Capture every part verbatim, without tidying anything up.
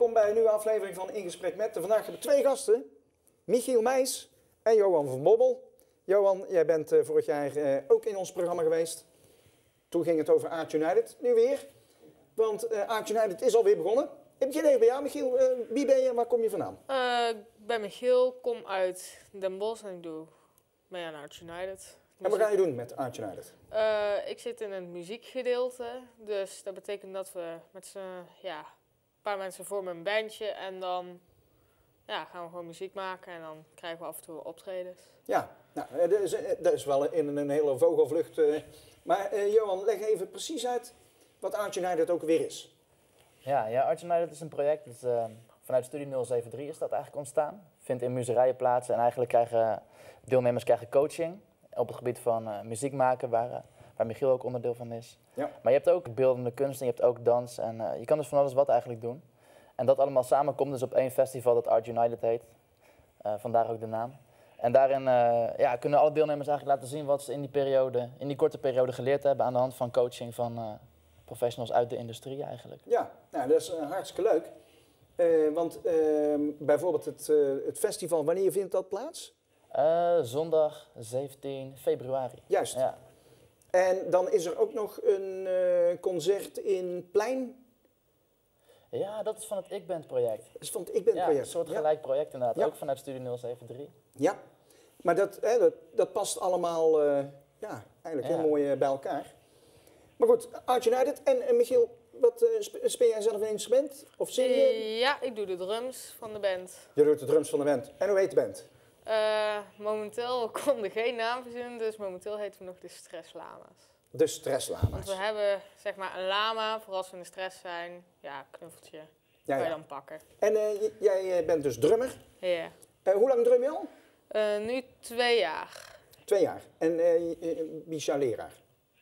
welkom bij een nieuwe aflevering van In Gesprek Met. Vandaag hebben we twee gasten, Michiel Meijs en Johan van Bommel. Johan, jij bent uh, vorig jaar uh, ook in ons programma geweest. Toen ging het over Art United, nu weer. Want uh, Art United is alweer begonnen. Ik begin even bij jou, Michiel. Uh, wie ben je en waar kom je vandaan? Uh, ik ben Michiel, kom uit Den Bosch en ik doe mee aan Art United. En wat ga je doen met Art United? Uh, ik zit in het muziekgedeelte, dus dat betekent dat we met z'n, ja, een paar mensen vormen een bandje en dan ja, gaan we gewoon muziek maken en dan krijgen we af en toe optredens. Ja, nou, dat is, dat is wel in een hele vogelvlucht. Uh, maar uh, Johan, leg even precies uit wat Art United ook weer is. Ja, ja Art United is een project, dat, uh, vanuit Studie nul zeven drie is dat eigenlijk ontstaan. Vindt in muserijen plaats en eigenlijk krijgen deelnemers krijgen coaching op het gebied van uh, muziek maken, waar, uh, waar Michiel ook onderdeel van is. Ja. Maar je hebt ook beeldende kunst en je hebt ook dans en uh, je kan dus van alles wat eigenlijk doen. En dat allemaal samen komt dus op één festival dat Art United heet, uh, vandaar ook de naam. En daarin uh, ja, kunnen alle deelnemers eigenlijk laten zien wat ze in die periode, in die korte periode geleerd hebben aan de hand van coaching van uh, professionals uit de industrie eigenlijk. Ja, nou, dat is uh, hartstikke leuk. Uh, want uh, bijvoorbeeld het, uh, het festival, wanneer vindt dat plaats? Uh, zondag zeventien februari. Juist. Ja. En dan is er ook nog een uh, concert in Plein. Ja, dat is van het Ik Band project. Dat is van het Ik Band project. Ja, een soort gelijk project inderdaad, ja. Ook vanuit Studie nul zeven drie. Ja, maar dat, hè, dat, dat past allemaal uh, ja, eigenlijk ja. heel mooi uh, bij elkaar. Maar goed, Art United en, en Michiel, wat, uh, speel jij zelf een instrument? Of zing je? Ja, ik doe de drums van de band. Je doet de drums van de band. En hoe heet de band? Uh, momenteel konden geen naam verzinnen, dus momenteel heten we nog de Stresslama's. De Stresslama's. Want we hebben zeg maar een lama, voor als we in de stress zijn, ja, knuffeltje, ja, kan je ja. dan pakken. En uh, jij bent dus drummer? Ja. Uh, hoe lang drum je al? Uh, nu twee jaar. Twee jaar. En uh, wie is jouw leraar?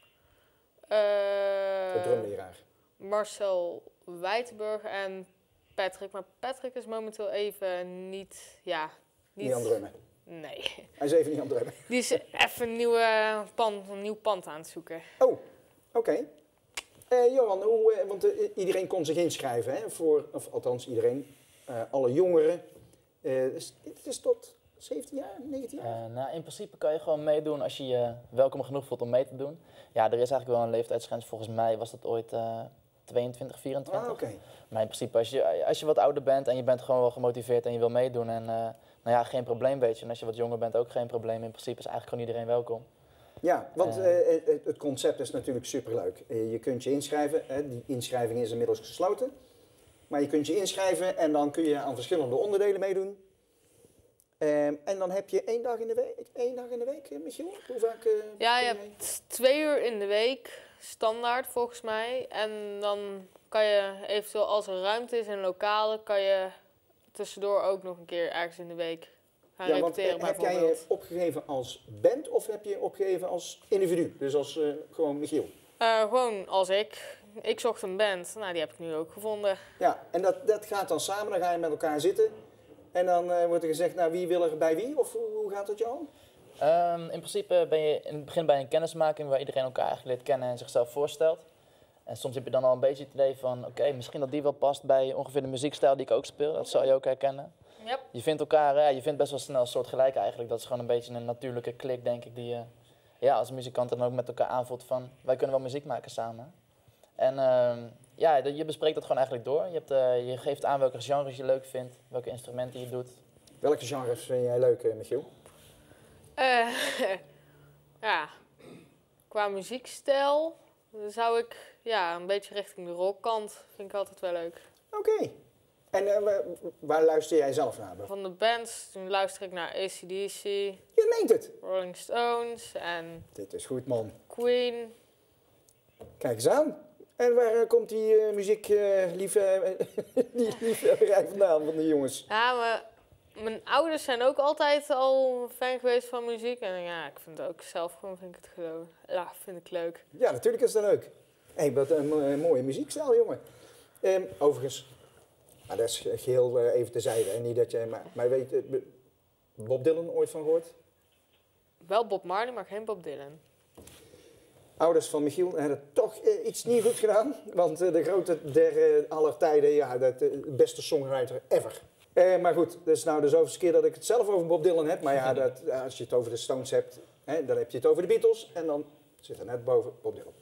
Uh, de drumleraar? Marcel Wijtenburg en Patrick. Maar Patrick is momenteel even niet, ja... Niet, niet aan het drummen? Nee. Hij is even niet aan het drummen? Die is even een, nieuwe pand, een nieuw pand aan het zoeken. Oh, oké. Okay. Uh, Johan, hoe, uh, want uh, iedereen kon zich inschrijven, hè, voor, of althans iedereen, uh, alle jongeren. Uh, is, het is tot zeventien jaar, negentien jaar? Uh, nou, in principe kan je gewoon meedoen als je je welkom genoeg voelt om mee te doen. Ja, er is eigenlijk wel een leeftijdsgrens. Volgens mij was dat ooit uh, tweeëntwintig, vierentwintig. Ah, okay. Maar in principe, als je, als je wat ouder bent en je bent gewoon wel gemotiveerd en je wil meedoen en... Uh, Nou ja, geen probleem, weet je. En als je wat jonger bent, ook geen probleem. In principe is eigenlijk gewoon iedereen welkom. Ja, want uh, uh, het concept is natuurlijk superleuk. Uh, je kunt je inschrijven. Uh, die inschrijving is inmiddels gesloten. Maar je kunt je inschrijven en dan kun je aan verschillende onderdelen meedoen. Uh, en dan heb je één dag in de week, één dag in de week, Michiel? Hoe vaak? Uh, ja, je hebt twee uur in de week, standaard volgens mij. En dan kan je eventueel, als er ruimte is in lokalen, kan je... tussendoor ook nog een keer ergens in de week gaan ja, repeteren want, heb jij je opgegeven als band of heb je opgegeven als individu? Dus als uh, gewoon Michiel? Uh, gewoon als ik. Ik zocht een band. Nou, die heb ik nu ook gevonden. Ja, en dat, dat gaat dan samen. Dan ga je met elkaar zitten. En dan uh, wordt er gezegd, nou, wie wil er bij wie? Of hoe gaat dat, Johan? Um, in principe ben je in het begin bij een kennismaking waar iedereen elkaar eigenlijk leert kennen en zichzelf voorstelt. En soms heb je dan al een beetje het idee van, oké, okay, misschien dat die wel past bij ongeveer de muziekstijl die ik ook speel. Dat zal je ook herkennen. Yep. Je vindt elkaar, ja, je vindt best wel snel een soort gelijk eigenlijk. Dat is gewoon een beetje een natuurlijke klik, denk ik, die je ja, als muzikant dan ook met elkaar aanvoelt van, wij kunnen wel muziek maken samen. En uh, ja, je bespreekt dat gewoon eigenlijk door. Je, hebt, uh, je geeft aan welke genres je leuk vindt, welke instrumenten je doet. Welke genres vind jij leuk, uh, Michiel? Uh, ja, qua muziekstijl zou ik ja, een beetje richting de rockkant, vind ik altijd wel leuk. Oké. Okay. En uh, waar, waar luister jij zelf naar? Van de bands, toen luister ik naar A C D C. Je meent het? Rolling Stones en... Dit is goed, man. Queen. Kijk eens aan. En waar uh, komt die uh, muziek uh, liefhe die liefhebberij vandaan van de jongens? Ja, maar mijn ouders zijn ook altijd al fan geweest van muziek. En ja, ik vind het ook zelf gewoon, vind ik het gewoon, ja, vind ik leuk. Ja, natuurlijk is dat leuk. Hé, hey, wat een, een mooie muziekstijl, jongen. Um, overigens, maar dat is geheel uh, even terzijde. Hè? Niet dat jij, maar, maar weet uh, Bob Dylan ooit van gehoord? Wel Bob Marley, maar geen Bob Dylan. ouders van Michiel hebben toch uh, iets niet goed gedaan. Want uh, de grote der uh, aller tijden, ja, de uh, beste songwriter ever. Uh, maar goed, dat is nou de zoveelste keer dat ik het zelf over Bob Dylan heb. Maar ja, dat, als je het over de Stones hebt, hè, dan heb je het over de Beatles. En dan zit er net boven Bob Dylan.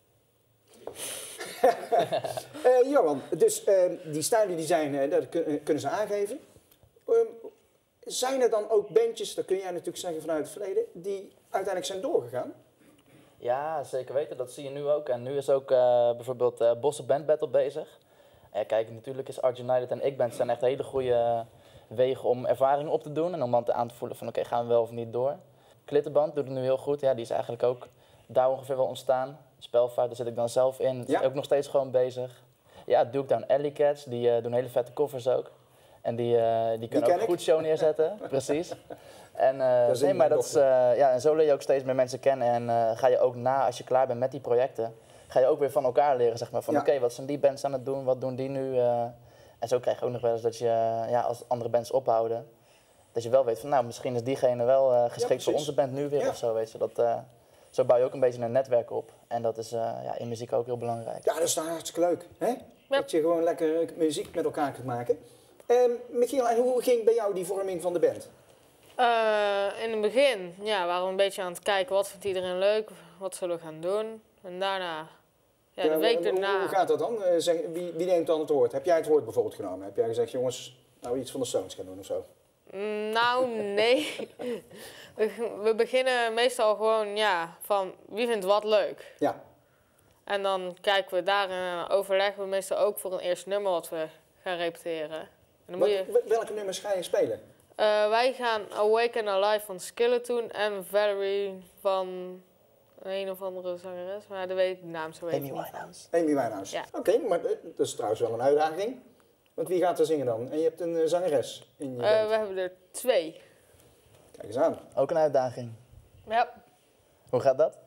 uh, Johan, dus uh, die stijlen die zijn, uh, dat kun, uh, kunnen ze aangeven. Um, zijn er dan ook bandjes, dat kun jij natuurlijk zeggen vanuit het verleden, die uiteindelijk zijn doorgegaan? Ja, zeker weten. Dat zie je nu ook. En nu is ook uh, bijvoorbeeld uh, Bosse Band Battle bezig. En ja, kijk, natuurlijk is Art United en Ik Band zijn echt hele goede wegen om ervaring op te doen. En om dan te aan te voelen van oké, okay, gaan we wel of niet door. Klittenband doet het nu heel goed. Ja, die is eigenlijk ook daar ongeveer wel ontstaan. Spelvaart, daar zit ik dan zelf in. Het is ja. ook nog steeds gewoon bezig. Ja, Duke Down Alley Cats, die uh, doen hele vette covers ook. En die, uh, die kunnen die ook goed show neerzetten, precies. En, uh, nee, maar dat is, uh, ja, en zo leer je ook steeds meer mensen kennen. En uh, ga je ook na, als je klaar bent met die projecten, ga je ook weer van elkaar leren, zeg maar. Van ja. oké, okay, wat zijn die bands aan het doen, wat doen die nu? Uh, en zo krijg je ook nog wel eens dat je, uh, ja, als andere bands ophouden, dat je wel weet van, nou, misschien is diegene wel uh, geschikt ja, voor onze band nu weer ja. of zo, weet je. Dat, uh, zo bouw je ook een beetje een netwerk op. En dat is uh, ja, in muziek ook heel belangrijk. Ja, dat is nou hartstikke leuk, hè? Ja. Dat je gewoon lekker muziek met elkaar kunt maken. Um, Michiel, en hoe ging bij jou die vorming van de band? Uh, in het begin ja, waren we een beetje aan het kijken wat vindt iedereen leuk, wat zullen we gaan doen. En daarna, ja, de ja, week daarna... Hoe, hoe gaat dat dan? Uh, zeg, wie, wie neemt dan het woord? Heb jij het woord bijvoorbeeld genomen? Heb jij gezegd, jongens, nou iets van de Stones gaan doen of zo? Mm, nou, nee. we, we beginnen meestal gewoon, ja, van wie vindt wat leuk. Ja. En dan kijken we daar en overleggen we meestal ook voor een eerste nummer wat we gaan repeteren. En dan wat, moet je... Welke nummers ga je spelen? Uh, wij gaan Awake and Alive van Skeleton en Valerie van een of andere zangeres, maar dat weet ik de naam zo even Amy niet. Winehouse. Amy Winehouse. Ja. Oké, okay, maar dat is trouwens wel een uitdaging. Want wie gaat er zingen dan? En je hebt een uh, zangeres in je uh, band. We hebben er twee. Kijk eens aan. Ook een uitdaging. Ja. Hoe gaat dat?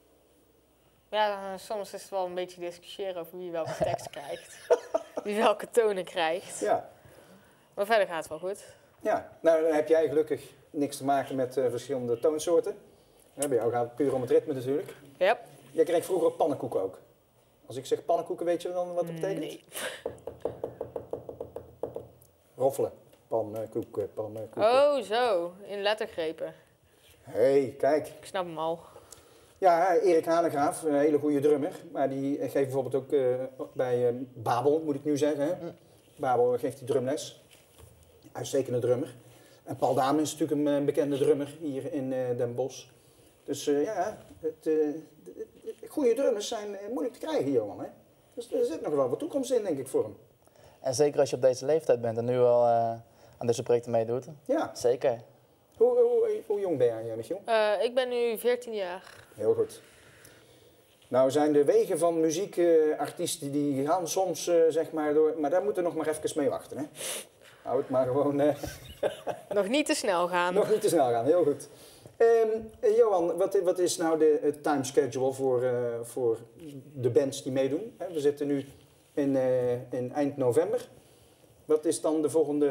Ja, soms is het wel een beetje discussiëren over wie welke tekst krijgt. Wie welke tonen krijgt. Ja. Maar verder gaat het wel goed. Ja, nou dan heb jij gelukkig niks te maken met uh, verschillende toonsoorten. Ja, bij jou gaat het puur om het ritme natuurlijk. Ja. Jij kreeg vroeger pannenkoeken ook. Als ik zeg pannenkoeken, weet je dan wat dat betekent? Nee. Roffelen. Pannenkoeken, pannenkoeken. Oh, zo. In lettergrepen. Hé, hey, kijk. Ik snap hem al. Ja, Erik Hanegraaf, een hele goede drummer. Maar die geeft bijvoorbeeld ook uh, bij uh, Babel, moet ik nu zeggen. Hè? Mm. Babel geeft die drumles. Uitstekende drummer. En Paul Damen is natuurlijk een, een bekende drummer hier in uh, Den Bosch. Dus uh, ja, het, uh, de, de, goede drummers zijn uh, moeilijk te krijgen, Johan. Hè? Dus er zit nog wel wat toekomst in, denk ik, voor hem. En zeker als je op deze leeftijd bent en nu al uh, aan deze projecten meedoet. Ja. Zeker. Hoe, hoe, hoe jong ben jij, Michiel? Uh, ik ben nu veertien jaar. Heel goed. Nou zijn de wegen van muziekartiesten uh, die gaan soms, uh, zeg maar, door... Maar daar moeten we nog maar even mee wachten, hè? Hou het maar gewoon... Uh, nog niet te snel gaan. Nog niet te snel gaan, heel goed. Um, Johan, wat, wat is nou de uh, timeschedule voor, uh, voor de bands die meedoen? He, we zitten nu in, uh, in eind november. Wat is dan de volgende...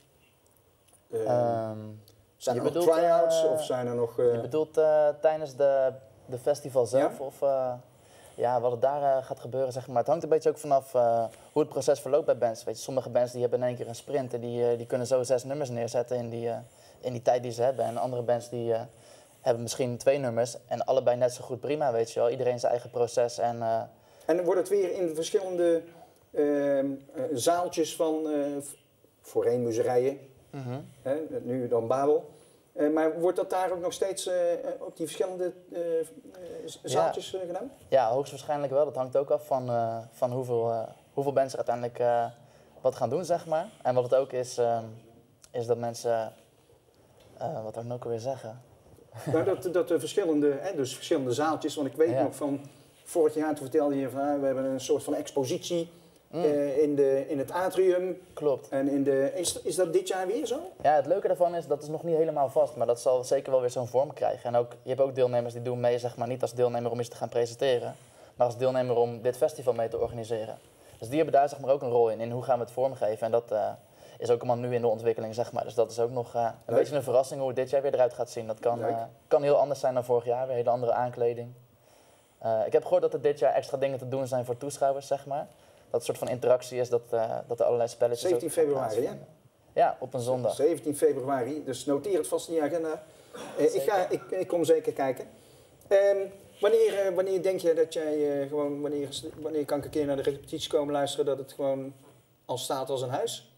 Uh, um, zijn er nog bedoelt, try-outs uh, of zijn er nog... Uh... Je bedoelt uh, tijdens de, de festival zelf? Ja? Of uh, ja, wat er daar uh, gaat gebeuren, zeg maar. Het hangt een beetje ook vanaf uh, hoe het proces verloopt bij bands. Weet je, sommige bands die hebben in één keer een sprint en die, uh, die kunnen zo zes nummers neerzetten in die, uh, in die tijd die ze hebben. En andere bands die uh, hebben misschien twee nummers en allebei net zo goed prima, weet je wel. Iedereen zijn eigen proces en... Uh, en wordt het weer in verschillende uh, uh, zaaltjes van uh, voorheen muzerijen, mm-hmm. uh, nu dan Babel. Uh, maar wordt dat daar ook nog steeds uh, op die verschillende uh, zaaltjes ja. uh, gedaan? Ja, hoogstwaarschijnlijk wel. Dat hangt ook af van, uh, van hoeveel, uh, hoeveel mensen uiteindelijk uh, wat gaan doen, zeg maar. En wat het ook is, uh, is dat mensen... Uh, wat zou ik ook alweer zeggen? Nou, dat, dat er verschillende, hè, dus verschillende zaaltjes. Want ik weet ja. nog van vorig jaar, toen vertelde je van ah, we hebben een soort van expositie mm. uh, in, de, in het atrium. Klopt. En in de, is, is dat dit jaar weer zo? Ja, het leuke daarvan is dat is nog niet helemaal vast, maar dat zal zeker wel weer zo'n vorm krijgen. En ook, je hebt ook deelnemers die doen mee, zeg maar, niet als deelnemer om iets te gaan presenteren, maar als deelnemer om dit festival mee te organiseren. Dus die hebben daar zeg maar ook een rol in, in hoe gaan we het vormgeven. En dat uh, is ook allemaal nu in de ontwikkeling, zeg maar. Dus dat is ook nog uh, een Leuk. beetje een verrassing hoe het dit jaar weer eruit gaat zien. Dat kan, uh, kan heel anders zijn dan vorig jaar, weer hele andere aankleding. Uh, ik heb gehoord dat er dit jaar extra dingen te doen zijn voor toeschouwers, zeg maar. Dat een soort van interactie is, dat, uh, dat er allerlei spelletjes... zeventien februari, ja? Ja, op een zondag. zeventien februari, dus noteer het vast in je agenda. Uh, ik, ga, ik, ik kom zeker kijken. Um, wanneer, uh, wanneer denk je dat jij uh, gewoon, wanneer, wanneer kan ik een keer naar de repetitie komen luisteren, dat het gewoon al staat als een huis?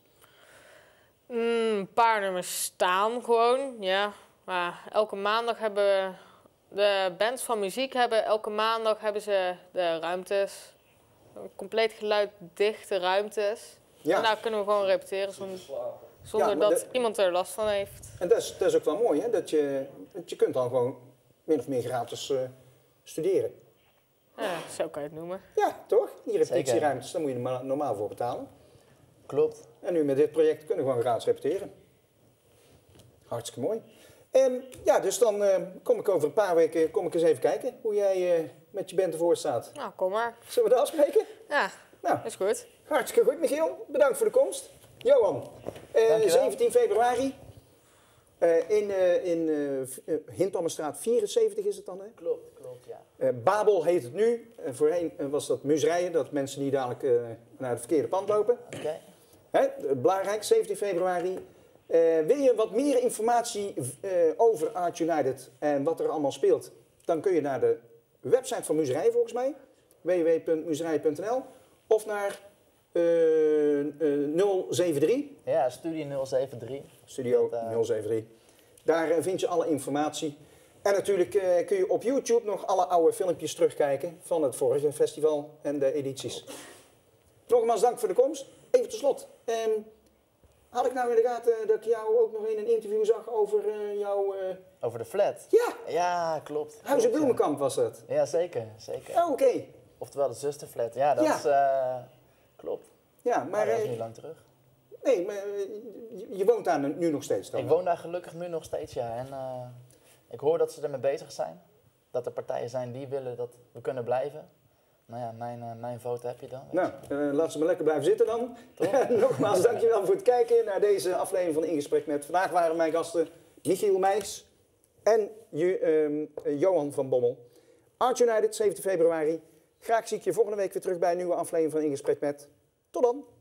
Mm, een paar nummers staan gewoon, ja. Maar elke maandag hebben de bands van muziek hebben, elke maandag hebben ze de ruimtes. Compleet geluiddichte ruimtes. Ja. En daar kunnen we gewoon repeteren zonder, zonder ja, dat de, iemand er last van heeft. En dat is, dat is ook wel mooi, hè? Dat je, dat je kunt dan gewoon min of meer gratis uh, studeren. Ja, zo kan je het noemen. Ja, toch? Die repetitieruimtes, daar moet je er normaal voor betalen. Klopt. En nu met dit project kunnen we gewoon gratis repeteren. Hartstikke mooi. Um, ja, dus dan uh, kom ik over een paar weken kom ik eens even kijken hoe jij uh, met je band ervoor staat. Nou, kom maar. Zullen we dat afspreken? Ja, nou, is goed. Hartstikke goed, Michiel. Bedankt voor de komst. Johan, uh, zeventien februari uh, in, uh, in uh, Hintommerstraat vierenzeventig is het dan, hè? Klopt, klopt, ja. Uh, Babel heet het nu. Uh, voorheen uh, was dat Muzereien, dat mensen niet dadelijk uh, naar het verkeerde pand lopen. Oké. Okay. Hè, belangrijk, zeventien februari. Uh, wil je wat meer informatie uh, over Arts United en wat er allemaal speelt, dan kun je naar de website van Muzereien volgens mij, w w w punt muzereien punt n l, of naar uh, uh, nul zeven drie. Ja, Studio nul zeven drie. Studio dat, uh... nul zeven drie. Daar uh, vind je alle informatie. En natuurlijk uh, kun je op YouTube nog alle oude filmpjes terugkijken van het vorige festival en de edities. Nogmaals dank voor de komst. Even tot slot. Um, Had ik nou in de gaten dat ik jou ook nog in een interview zag over uh, jouw... Uh... Over de flat? Ja! Ja, klopt. Huis in Bloemenkamp was dat? Ja, zeker. zeker. Oh, oké. Okay. Oftewel de zusterflat. Ja, dat ja. is... Uh, klopt. Ja, maar... maar dat is uh, niet lang terug. Nee, maar uh, je, je woont daar nu nog steeds dan? Ik woon daar gelukkig nu nog steeds, ja. En uh, ik hoor dat ze ermee bezig zijn. Dat er partijen zijn die willen dat we kunnen blijven. Nou ja, mijn, uh, mijn vote heb je dan. Nou, uh, laat ze maar lekker blijven zitten dan. Nogmaals, dankjewel voor het kijken naar deze aflevering van In Gesprek Met. Vandaag waren mijn gasten Michiel Meijs en je, um, uh, Johan van Bommel. Arts United, zeventien februari. Graag zie ik je volgende week weer terug bij een nieuwe aflevering van In Gesprek Met. Tot dan!